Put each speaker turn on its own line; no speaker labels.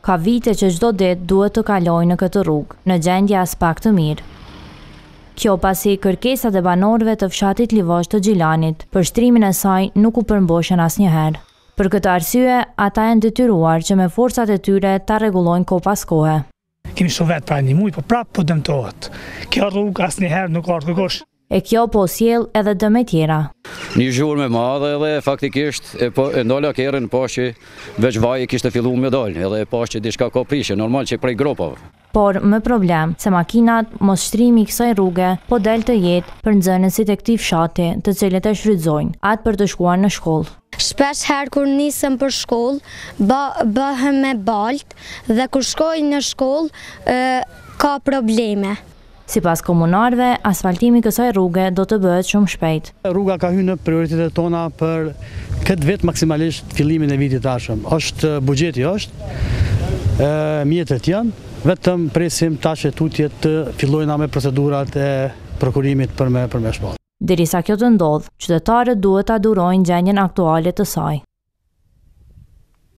Ka vite që çdo ditë duhet të kalojnë në këtë rrugë, në gjendje as pak të mirë. Kjo pasi kërkesat e banorëve të fshatit Livozh të Gjilanit për shtrimin e saj nuk u përmboshen asnjëherë. Për këtë arsye, ata janë detyruar që me forcat e tyre ta rregullojnë kohë pas kohe.
Kemi shumë vetë pra 1 muaj, po prapë po dëmtohet. Kjo rrugë asnjëherë nuk ka rregull.
E kjo po sjell edhe dëme tjera.
Një zhurmë e madhe edhe faktikisht e ndola kerën pas që veç vaji kishte filluar me dal, edhe pas që diçka ka prishë, normal që prej gropave.
Por me problem se makinat mos shtrimi i kësaj rruge po del të jetë për nxënësit e këtij fshati, të cilët e shfrytëzojnë atë për të shkuar në shkollë.
Shpesh herë kur nisem për shkollë, bëhem me balt dhe kur shkoj në shkollë ka probleme.
Sipas komunarëve, asfaltimi i kësaj rruge do të bëhet shumë shpejt.
Rruga ka hyrë në prioritetet tona për këtë vit maksimalisht fillimin e vitit të ardhshëm. Buxheti është, mjetet janë, vetëm presim tash e tutje të fillojnë me procedurat e prokurimit për me shpallë.
Derisa kjo të ndodhë, qytetarët duhet ta durojnë gjendjen aktuale të saj.